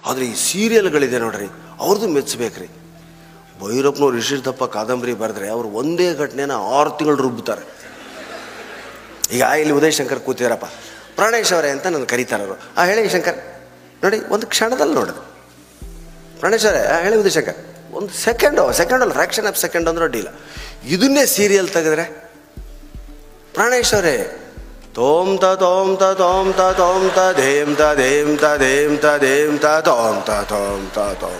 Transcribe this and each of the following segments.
ಆದರೆ ಈ ಸೀರಿಯಲ್ಗಳಿದೆ ನೋಡ್ರಿ, ಅವ್ರದ್ದು ಮೆಚ್ಚಬೇಕ್ರಿ. ಭೈರಪ್ಪನವ್ರು ಇಷ್ಟಿದ್ದಪ್ಪ ಕಾದಂಬರಿ ಬರೆದ್ರೆ ಅವರು ಒಂದೇ ಘಟನೆನ 6 ತಿಂಗಳು ರುಬ್ಬುತ್ತಾರೆ. ಈಗ ಇಲ್ಲಿ ಉದಯ್ ಶಂಕರ್ ಕೂತಿದಾರಪ್ಪ, ಪ್ರಾಣೇಶ್ ಅವರೇ ಅಂತ ನನ್ನ ಕರೀತಾರವರು. ಹೇಳಿ ಶಂಕರ್, ನೋಡಿ ಒಂದು ಕ್ಷಣದಲ್ಲಿ ನೋಡಿದೆ ಪ್ರಾಣೇಶ್ ಅವರೇ, ಹೇಳಿ ಉದಯ್ ಶಂಕರ್, ಒಂದು ಸೆಕೆಂಡಲ್ಲ ಫ್ರ್ಯಾಕ್ಷನ್ ಆಫ್ ಸೆಕೆಂಡ್ ಅಂದ್ರೆ ಅಡ್ಡಿಲ್ಲ. ಇದನ್ನೇ ಸೀರಿಯಲ್ ತೆಗೆದ್ರೆ ಪ್ರಾಣೇಶ್ ಅವರೇ ತೋಮ್ತ ತೋಮ್ತ ತೋಮ್ತ ತೋಮ್ತ ಧೇಮ್ತ ಧೇಮ್ತ ಧೇಮ್ತ ಧೇಮ್ತ ತೋಮ್ತ ತೋಮ್ತ ತೋಮ್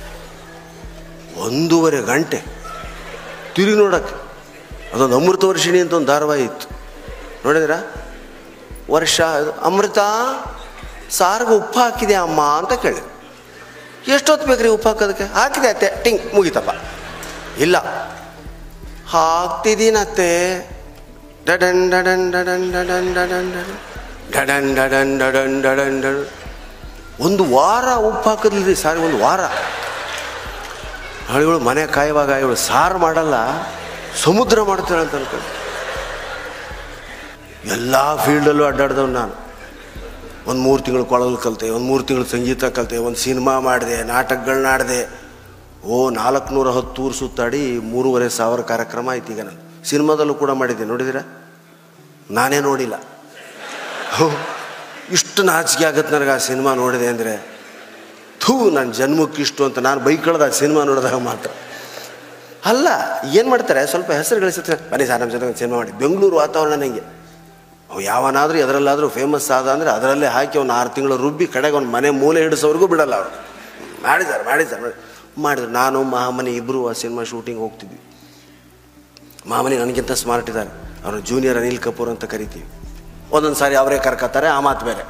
1.5 ಗಂಟೆ ತಿರುಗಿ ನೋಡಕ್ಕೆ. ಅದೊಂದು ಅಮೃತ ವರ್ಷಿಣಿ ಅಂತ ಒಂದು ಧಾರಾವಾಹಿ ಇತ್ತು, ನೋಡಿದ್ರ? ವರ್ಷ ಅಮೃತ ಸಾರಿಗೆ ಉಪ್ಪು ಹಾಕಿದೆ ಅಮ್ಮ ಅಂತ ಕೇಳಿ, ಎಷ್ಟೊತ್ತು ಬೇಕ್ರಿ ಉಪ್ಪು ಹಾಕೋದಕ್ಕೆ? ಹಾಕಿದೆ ಅತ್ತೆ, ಟಿಂಗ್ ಮುಗಿತಪ್ಪ. ಇಲ್ಲ, ಹಾಕ್ತಿದ್ದೀನತ್ತೆ, ಡಡನ್ ಡಡನ್ ಡಡನ್ ಡಡನ್ ಡಡನ್ ಡಡನ್ ಡಡನ್ ಡಡನ್ ಡಡನ್ ಡಡನ್. 1 ವಾರ ಉಪ್ಪು ಹಾಕಿದ್ರಿ ಸಾರಿಗೆ, 1 ವಾರ. ಇವಳು ಮನೆ ಕಾಯುವಾಗ ಇವಳು ಸಾರು ಮಾಡಲ್ಲ, ಸಮುದ್ರ ಮಾಡ್ತಾಳೆ ಅಂತ ಅನ್ಕೊಂಡು ಎಲ್ಲ ಫೀಲ್ಡಲ್ಲೂ ಅಡ್ಡಾಡ್ದವ್ ನಾನು. 3 ತಿಂಗಳು ಕೊಳಲು ಕಲಿತೆ, 3 ತಿಂಗಳು ಸಂಗೀತ ಕಲಿತೆ, ಒಂದು ಸಿನಿಮಾ ಮಾಡಿದೆ, ನಾಟಕಗಳನ್ನ ಆಡಿದೆ. 410 ಊರು ಸುತ್ತಾಡಿ 3,500 ಕಾರ್ಯಕ್ರಮ ಆಯ್ತು. ಈಗ ನಾನು ಸಿನಿಮಾದಲ್ಲೂ ಕೂಡ ಮಾಡಿದ್ದೆ, ನೋಡಿದ್ದೀರಾ? ನಾನೇ ನೋಡಿಲ್ಲ. ಇಷ್ಟು ನಾಚಿಕೆ ಆಗತ್ತೆ ನನಗೆ ಆ ಸಿನಿಮಾ ನೋಡಿದೆ ಅಂದರೆ. ನನ್ನ ಜನ್ಮಕ್ಕಿಷ್ಟು ಅಂತ ನಾನು ಬೈಕಳ್ದ ಆ ಸಿನಿಮಾ ನೋಡಿದಾಗ ಮಾತ್ರ. ಅಲ್ಲ, ಏನು ಮಾಡ್ತಾರೆ, ಸ್ವಲ್ಪ ಹೆಸರು ಗಳಿಸುತ್ತೆ, ಬನ್ನಿ ಸರ್ ನಮ್ಮ ಜೊತೆ ಸಿನಿಮಾ ಮಾಡಿ. ಬೆಂಗಳೂರು ವಾತಾವರಣ ನನಗೆ ಅವು ಯಾವನಾದರೂ ಎದರಲ್ಲಾದರೂ ಫೇಮಸ್ ಆದ ಅಂದರೆ ಅದರಲ್ಲೇ ಹಾಕಿ ಅವ್ನು 6 ತಿಂಗಳು ರುಬ್ಬಿ ಕಡೆಗೆ ಅವ್ನು ಮನೆ ಮೂಲೆ ಹಿಡಿಸೋವರೆಗೂ ಬಿಡಲ್ಲ ಅವರು. ಮಾಡಿದ್ರು. ನಾನು ಮಹಾಮನಿ ಇಬ್ಬರು ಆ ಸಿನಿಮಾ ಶೂಟಿಂಗ್ ಹೋಗ್ತಿದ್ವಿ. ಮಹಾಮನಿ ನನಗಿಂತ ಸ್ಮಾರ್ಟ್ ಇದ್ದಾರೆ, ಅವರು ಜೂನಿಯರ್ ಅನಿಲ್ ಕಪೂರ್ ಅಂತ ಕರಿತೀವಿ. ಒಂದೊಂದು ಸಾರಿ ಅವರೇ ಕರ್ಕತ್ತಾರೆ, ಆ ಮಾತು ಬೇರೆ.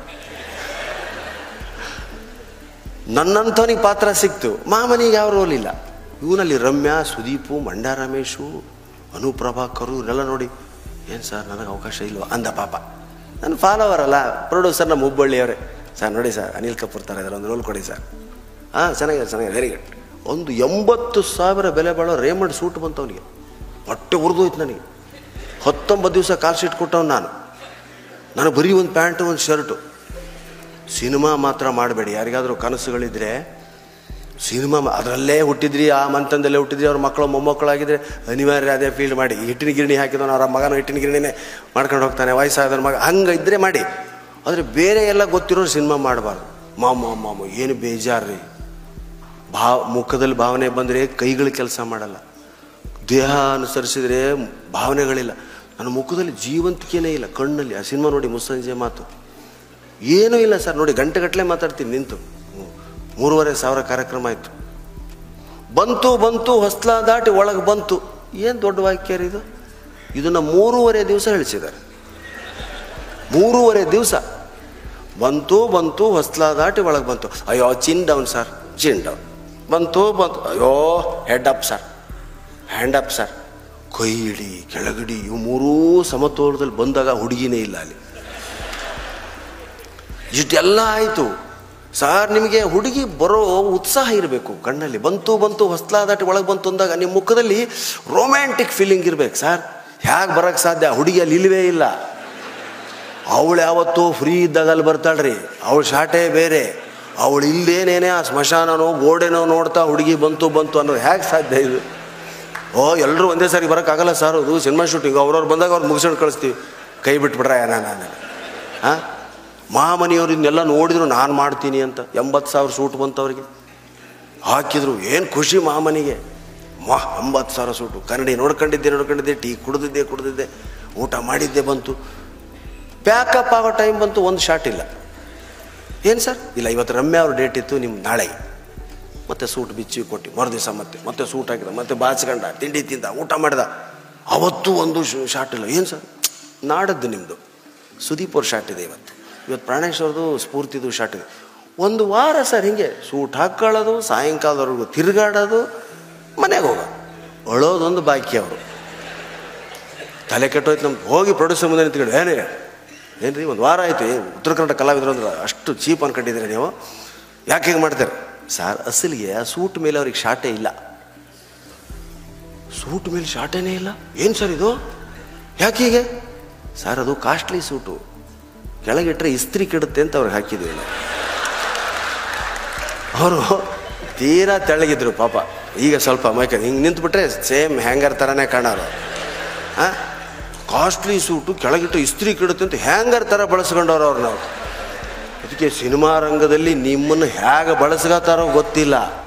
ನನ್ನಂಥವನಿಗೆ ಪಾತ್ರ ಸಿಕ್ತು, ಮಹಾಮನಿಗೆ ಯಾವ ರೋಲ್ ಇಲ್ಲ. ಇವನಲ್ಲಿ ರಮ್ಯಾ, ಸುದೀಪು, ಮಂಡ್ಯ ರಮೇಶು, ಅನುಪ್ರಭಾಕರು ಇವರೆಲ್ಲ ನೋಡಿ, ಏನು ಸರ್ ನನಗೆ ಅವಕಾಶ ಇಲ್ವ ಅಂದ ಪಾಪ. ನನ್ನ ಫಾಲೋವರ್ ಅಲ್ಲ, ಪ್ರೊಡ್ಯೂಸರ್ ನಮ್ಮ ಹುಬ್ಬಳ್ಳಿಯವರೇ. ಸರ್ ನೋಡಿ ಸರ್ ಅನಿಲ್ ಕಪೂರ್ ಥರ ಇದ್ದಾರೆ, ಒಂದು ರೋಲ್ ಕೊಡಿ ಸರ್. ಚೆನ್ನಾಗಿದೆ, ವೆರಿ ಗುಡ್. ಒಂದು 80,000 ಬೆಲೆ ಬಾಳೋ ರೇಮಂಡ್ ಸೂಟ್ ಬಂತು ಅವನಿಗೆ. ಹೊಟ್ಟೆ ಉರಿದೋಯ್ತು ನನಗೆ. 19 ದಿವಸ ಕಾಲ್ ಶೀಟ್ ಕೊಟ್ಟವನು ನಾನು. ನನಗೆ ಬರೀ ಒಂದು ಪ್ಯಾಂಟು, ಒಂದು ಶರ್ಟು. ಸಿನಿಮಾ ಮಾತ್ರ ಮಾಡಬೇಡಿ, ಯಾರಿಗಾದರೂ ಕನಸುಗಳಿದ್ರೆ ಸಿನಿಮಾ ಅದರಲ್ಲೇ ಹುಟ್ಟಿದ್ರಿ, ಆ ಮಂತಂದಲ್ಲೇ ಹುಟ್ಟಿದ್ರಿ, ಅವ್ರ ಮಕ್ಕಳು ಮೊಮ್ಮಕ್ಕಳಾಗಿದ್ದರೆ ಅನಿವಾರ್ಯ ಅದೇ ಫೀಲ್ಡ್ ಮಾಡಿ. ಹಿಟ್ಟಿನ ಗಿರಣಿ ಹಾಕಿದವನು ಅವರ ಮಗನ ಹಿಟ್ಟಿನ ಗಿರಣಿನೇ ಮಾಡ್ಕೊಂಡು ಹೋಗ್ತಾನೆ, ವಯಸ್ಸಾದವನ ಮಗ ಹಂಗೆ ಇದ್ದರೆ ಮಾಡಿ. ಆದರೆ ಬೇರೆ ಎಲ್ಲ ಗೊತ್ತಿರೋರು ಸಿನಿಮಾ ಮಾಡಬಾರ್ದು. ಮಾಮ ಏನು ಬೇಜಾರ್ರಿ. ಮುಖದಲ್ಲಿ ಭಾವನೆ ಬಂದರೆ ಕೈಗಳು ಕೆಲಸ ಮಾಡಲ್ಲ, ದೇಹ ಅನುಸರಿಸಿದರೆ ಭಾವನೆಗಳಿಲ್ಲ. ನನ್ನ ಮುಖದಲ್ಲಿ ಜೀವಂತಿಕೆನೇ ಇಲ್ಲ, ಕಣ್ಣಲ್ಲಿ. ಆ ಸಿನಿಮಾ ನೋಡಿ, ಮುಸ್ಸಂಜೆ ಮಾತು ಏನೂ ಇಲ್ಲ ಸರ್. ನೋಡಿ ಗಂಟೆಗಟ್ಟಲೆ ಮಾತಾಡ್ತೀನಿ ನಿಂತು. 3,500 ಕಾರ್ಯಕ್ರಮ ಆಯಿತು. ಬಂತು ಹೊಸ್ಲ ದಾಟಿ ಒಳಗೆ ಬಂತು. ಏನು ದೊಡ್ಡ ವಾಕ್ಯ ರೀ ಇದು. ಇದನ್ನು 3.5 ದಿವಸ ಹೇಳಿಸಿದ್ದಾರೆ. 3.5 ದಿವಸ ಬಂತು ಹೊಸ್ಲ ದಾಟಿ ಒಳಗೆ ಬಂತು. ಅಯ್ಯೋ chin down sir, chin down. ಬಂತು ಅಯ್ಯೋ head up sir, hand up sir. ಕೈ ಇಡಿ ಕೆಳಗಿಡಿ ಇವು 3 ಸಮತೋಲದಲ್ಲಿ ಬಂದಾಗ ಹುಡುಗಿನೇ ಇಲ್ಲ ಅಲ್ಲಿ. ಇಷ್ಟೆಲ್ಲ ಆಯಿತು ಸರ್. ನಿಮಗೆ ಹುಡುಗಿ ಬರೋ ಉತ್ಸಾಹ ಇರಬೇಕು ಕಣ್ಣಲ್ಲಿ. ಬಂತು ಹೊಸ್ಲ ದಾಟಿ ಒಳಗೆ ಬಂತು ಅಂದಾಗ ನಿಮ್ಮ ಮುಖದಲ್ಲಿ ರೊಮ್ಯಾಂಟಿಕ್ ಫೀಲಿಂಗ್ ಇರ್ಬೇಕು ಸರ್. ಹೇಗೆ ಬರೋಕ್ಕೆ ಸಾಧ್ಯ? ಹುಡುಗಿಯಲ್ಲಿ ಇಲ್ಲವೇ ಇಲ್ಲ. ಅವಳು ಯಾವತ್ತೂ ಫ್ರೀ ಇದ್ದಾಗ ಅಲ್ಲಿ ಬರ್ತಾಳ್ರಿ, ಅವಳು ಶಾಟೆ ಬೇರೆ. ಅವಳು ಇಲ್ಲೇನೇನೆ ಆ ಸ್ಮಶಾನನೋ ಗೋಡೆನೋ ನೋಡ್ತಾ ಹುಡುಗಿ ಬಂತು ಅನ್ನೋದು ಹೇಗೆ ಸಾಧ್ಯ ಇದು? ಎಲ್ಲರೂ ಒಂದೇ ಸಾರಿ ಬರೋಕ್ಕಾಗಲ್ಲ ಸರ್, ಅದು ಸಿನಿಮಾ ಶೂಟಿಂಗ್. ಅವ್ರವ್ರು ಬಂದಾಗ ಅವ್ರು ಮುಗಿಸ್ಕೊಂಡು ಕಳಿಸ್ತೀವಿ. ಕೈ ಬಿಟ್ಬಿಟ್ರೆ ನಾನು ಮಹಾಮನಿಯವ್ರು ಇದನ್ನೆಲ್ಲ ನೋಡಿದ್ರು ನಾನು ಮಾಡ್ತೀನಿ ಅಂತ. 80,000 ಸೂಟ್ ಬಂತು ಅವರಿಗೆ, ಹಾಕಿದ್ರು. ಏನು ಖುಷಿ ಮಹಾಮನಿಗೆ. 80,000 ಸೂಟು. ಕನ್ನಡಿ ನೋಡ್ಕೊಂಡಿದ್ದೆ, ಟೀ ಕುಡಿದಿದ್ದೆ, ಊಟ ಮಾಡಿದ್ದೆ. ಬಂತು ಪ್ಯಾಕಪ್ ಆಗೋ ಟೈಮ್ ಬಂತು, ಒಂದು ಶಾಟ್ ಇಲ್ಲ. ಏನು ಸರ್? ಇಲ್ಲ, ಇವತ್ತು ರಮ್ಯಾ ಅವ್ರ ಡೇಟ್ ಇತ್ತು, ನಿಮ್ಮ ನಾಳೆಗೆ. ಮತ್ತೆ ಸೂಟ್ ಬಿಚ್ಚಿ ಕೊಟ್ಟು ಮರುದಿವಸ ಮತ್ತೆ ಸೂಟ್ ಹಾಕಿದ, ಮತ್ತೆ ಬಾಚ್ಕೊಂಡ, ತಿಂಡಿ ತಿಂದ, ಊಟ ಮಾಡಿದ. ಅವತ್ತು ಒಂದು ಶಾಟ್ ಇಲ್ಲ. ಏನು ಸರ್? ನಾಡದ್ದು ನಿಮ್ಮದು ಸುದೀಪ್ ಅವ್ರ ಶಾಟ್ ಇದೆ ಇವತ್ತು ಪ್ರಾಣೇಶ್ ಅವ್ರದ್ದು ಸ್ಫೂರ್ತಿದು ಶಾಟ್ ಇದೆ. 1 ವಾರ ಸರ್ ಹಿಂಗೆ ಸೂಟ್ ಹಾಕ್ಕೊಳ್ಳೋದು, ಸಾಯಂಕಾಲದವರೆಗೂ ತಿರುಗಾಡೋದು, ಮನೆಗೆ ಹೋಗೋದು, ಅಳೋದೊಂದು ಬಾಕಿ. ಅವರು ತಲೆ ಕೆಟ್ಟೋಯ್ತು ನಮ್ಗೆ. ಹೋಗಿ ಪ್ರೊಡ್ಯೂಸರ್ ಮುಂದೆ ನಿಂತ್ಕೊಂಡು ಏನ್ರಿ 1 ವಾರ ಆಯಿತು, ಉತ್ತರ ಕನ್ನಡ ಕಲಾವಿದರು ಅಂದ್ರೆ ಅಷ್ಟು ಚೀಪ್ ಅನ್ಕೊಂಡಿದ್ದೀರಿ ನೀವು, ಯಾಕೆ ಹೀಗೆ ಮಾಡ್ತಾರೆ ಸರ್? ಅಸಲಿಗೆ ಆ ಸೂಟ್ ಮೇಲೆ ಅವ್ರಿಗೆ ಶಾಟೇ ಇಲ್ಲ. ಸೂಟ್ ಮೇಲೆ ಶಾಟೇನೇ ಇಲ್ಲ. ಏನು ಸರ್ ಇದು, ಯಾಕೆ ಹೀಗೆ? ಸರ್ ಅದು ಕಾಸ್ಟ್ಲಿ ಸೂಟು, ಕೆಳಗಿಟ್ರೆ ಇಸ್ತ್ರಿ ಕೆಡುತ್ತೆ ಅಂತ ಅವ್ರಿಗೆ ಹಾಕಿದ್ದೀವಿ ನಾವು. ಅವರು ತೀರಾ ತೆಳ್ಳಗಿದ್ರು ಪಾಪ. ಈಗ ಸ್ವಲ್ಪ ಮೈಕ ಹಿಂಗೆ ನಿಂತ್ಬಿಟ್ರೆ ಸೇಮ್ ಹ್ಯಾಂಗರ್ ಥರನೇ ಕಾಣೋರು. ಹಾಂ, ಕಾಸ್ಟ್ಲಿ ಸೂಟು ಕೆಳಗಿಟ್ಟು ಇಸ್ತ್ರಿ ಕೆಡುತ್ತೆ ಅಂತ ಹ್ಯಾಂಗರ್ ಥರ ಬಳಸ್ಕೊಂಡವ್ರು ಅವ್ರು. ನಾವು ಅದಕ್ಕೆ ಸಿನಿಮಾ ರಂಗದಲ್ಲಿ ನಿಮ್ಮನ್ನು ಹೇಗೆ ಬಳಸ್ಕೊತಾರೋ ಗೊತ್ತಿಲ್ಲ.